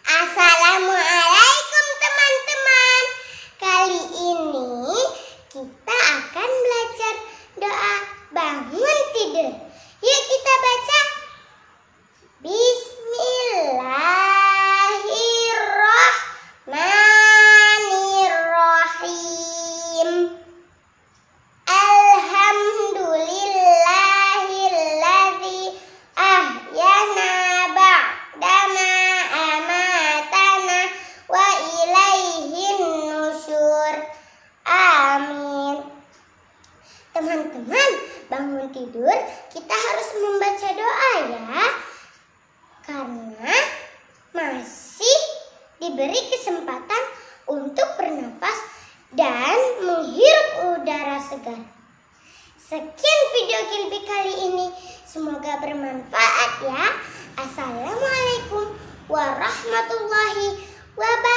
Assalamualaikum teman-teman. Kali ini kita akan belajar doa bangun tidur. Yuk kita baca. Bismillahirrahmanirrahim. Alhamdulillahilladzi ahyana ba'dama amatana wa ilaihin nusyur. Amin. Teman-teman, bangun tidur kita harus membaca doa ya. Karena masih diberi kesempatan untuk bernafas dan menghirup udara segar. Sekian video Kilby kali ini. Semoga bermanfaat ya. Assalamualaikum warahmatullahi wabarakatuh.